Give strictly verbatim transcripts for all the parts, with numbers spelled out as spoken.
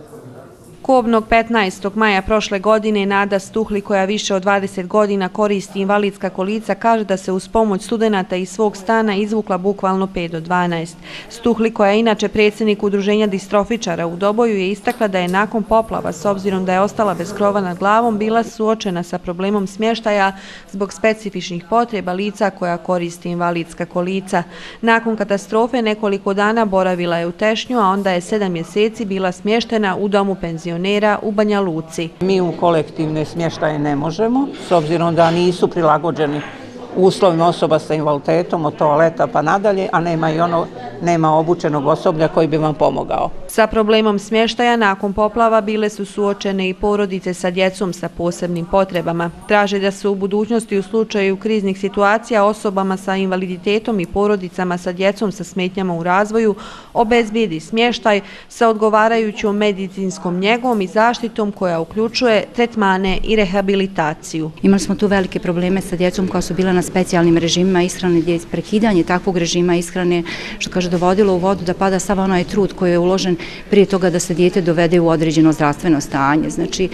Kobnog petnaestog maja prošle godine Nada Stuhli, koja više od dvadeset godina koristi invalidska kolica, kaže da se uz pomoć studenata iz svog stana izvukla bukvalno pet do dvanaest. Stuhli, koja je inače predsjednik Udruženja distrofičara u Doboju, je istakla da je nakon poplava, s obzirom da je ostala bez krova nad glavom, bila suočena sa problemom smještaja zbog specifičnih potreba lica koja koristi invalidska kolica. Nakon katastrofe nekoliko dana boravila je u Tešnju, a onda je sedam mjeseci bila smještena u domu penzionera u Banja Luci. Mi u kolektivne smještaje ne možemo, s obzirom da nisu prilagođeni uslovima osoba sa invaliditetom od toaleta pa nadalje, a nema i ono, nema obučenog osoblja koji bi vam pomogao. Sa problemom smještaja nakon poplava bile su suočene i porodice sa djecom sa posebnim potrebama. Traže da se u budućnosti u slučaju kriznih situacija osobama sa invaliditetom i porodicama sa djecom sa smetnjama u razvoju obezbijedi smještaj sa odgovarajućom medicinskom njegom i zaštitom koja uključuje tretmane i rehabilitaciju. Imali smo tu velike probleme sa djecom koja su bila na specijalnim režimima ishrane, gdje je prekidanje takvog režima ishrane, što kaže, dovodilo u vodu da pada sav onaj trud koji je uložen prije toga da se dijete dovede u određeno zdravstveno stanje. Znači,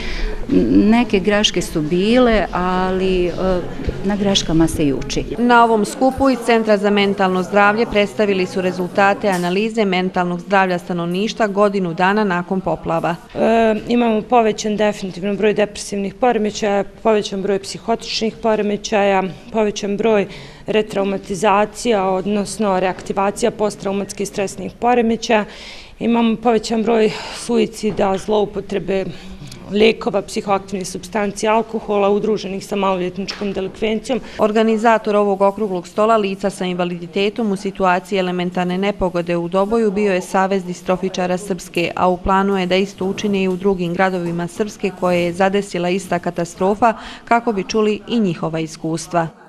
neke greške su bile, ali na greškama se i uči. Na ovom skupu iz Centra za mentalno zdravlje predstavili su rezultate analize mentalnog zdravlja stanovništva godinu dana nakon poplava. E, imamo povećan definitivno broj depresivnih poremećaja, povećan broj psihotičnih poremećaja, povećan broj retraumatizacija, odnosno reaktivacija posttraumatskih stresnih poremećaja. Imamo povećan broj suicida, zloupotrebe lijekova, psihoaktivnih supstanci, alkohola udruženih sa maloljetničkom delikvencijom. Organizator ovog okruglog stola lica sa invaliditetom u situaciji elementarne nepogode u Doboju bio je Savez distrofičara Srpske, a u planu je da isto učine i u drugim gradovima Srpske koje je zadesila ista katastrofa kako bi čuli i njihova iskustva.